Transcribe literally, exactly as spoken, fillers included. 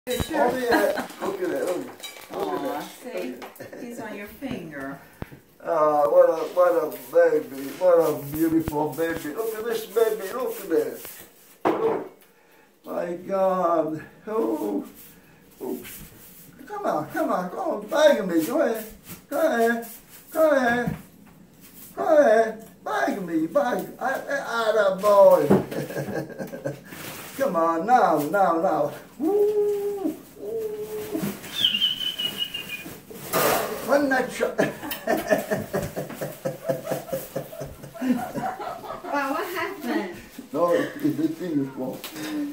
Picture? Oh yeah, look at it, look, look Aw, at see? He's on your finger. Ah, what a, what a baby, what a beautiful baby. Look at this baby, look at it. Oh, my God. Oh, oops. Come on, come on, go on, bag me, go ahead. Go ahead, go ahead. Go ahead, bag me, bag. Ah, boy. Come on, now, now, now. Woo, woo. One that shot. Wow, what happened? No, it's the thing is wrong.